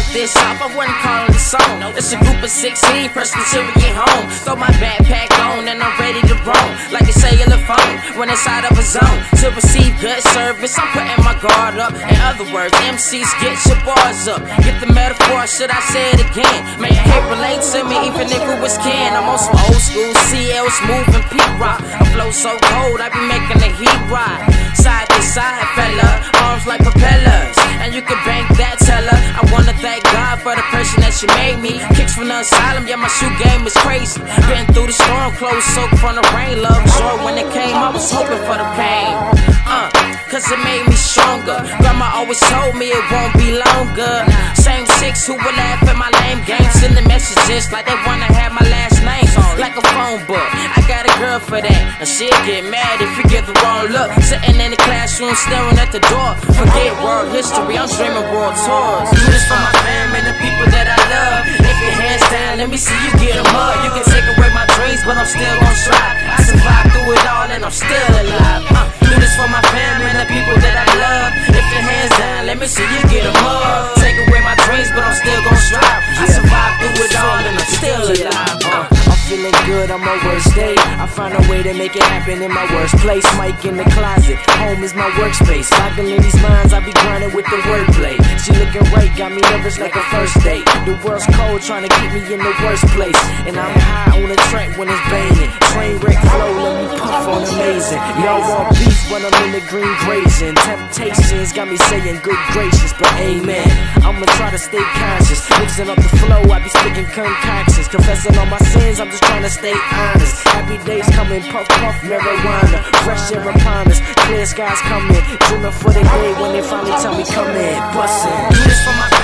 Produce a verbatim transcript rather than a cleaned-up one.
this off, I wouldn't call it a song. It's a group of sixteen, pressed until we get home. Throw my backpack on and I'm ready to roam, like a cellular phone when inside of a zone. To receive good service, I'm putting my guard up. In other words, M Cs, get your bars up. Get the metaphor, should I say it again? Man, you can't relate to me even if it was can. I'm on some old school C L smooth and P-Rock. I flow so cold, I be making the heat ride. Side to side, fella, arms like propellers. And you can bank that teller. I wanna thank God for the person that she made me. Kicks from the asylum, yeah, my shoe game is crazy. Been through the storm, clothes soaked from the rain. Love short when it came, I was hoping for the pain. Uh, cause it made me stronger. Grandma always told me it won't be longer. Same chicks who would laugh at my lame games, sending messages like they wanna have my last name. Like a phone book, I got a girl for that. And she'll get mad if you give the wrong look. Sitting in the classroom staring at the door. Forget world history, I'm dreaming world tours. Do this for my fam and the people that I love. If your hands down, let me see you get them up. You can take away my dreams, but I'm still gon' strive. I survived through it all and I'm still alive. uh, Do this for my fam and the people that I love. If your hands down, let me see you get them up. Take away my dreams, but I'm still gon' strive. I survived through it all and I'm still alive. uh. Feeling good on my worst day. I find a way to make it happen in my worst place. Mike in the closet, home is my workspace. Boggling these minds, I be grinding with the wordplay. She looking right, got me nervous like a first date. The world's cold, trying to keep me in the worst place. And I'm high on the track when it's banging. Train wreck flow, let me puff on amazing. Y'all want beef, but I'm in the green grazing. Temptations got me saying good gracious, but amen. I'ma try to stay conscious, mixing up the flow, I be speaking concoctions. Confessing all my sins, I'm just trying to stay honest. Happy days coming, puff puff marijuana. Fresh air upon us, clear skies coming. Dreaming for the day when they finally tell me come in. Bussin'. Do this for my